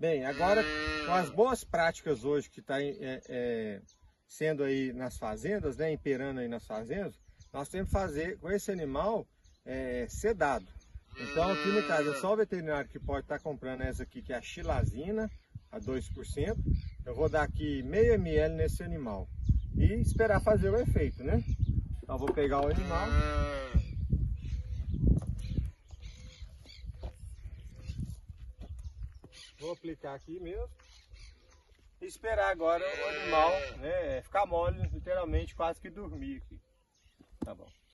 Bem, agora com as boas práticas hoje que está sendo aí nas fazendas, né, imperando aí nas fazendas, nós temos que fazer com esse animal sedado. Então aqui no caso é só o veterinário que pode estar comprando essa aqui, que é a xilazina, a 2%. Eu vou dar aqui meio ml nesse animal e esperar fazer o efeito, né? Então vou pegar o animal. Vou aplicar aqui mesmo. E esperar agora o animal, né, ficar mole, literalmente quase que dormir aqui. Tá bom.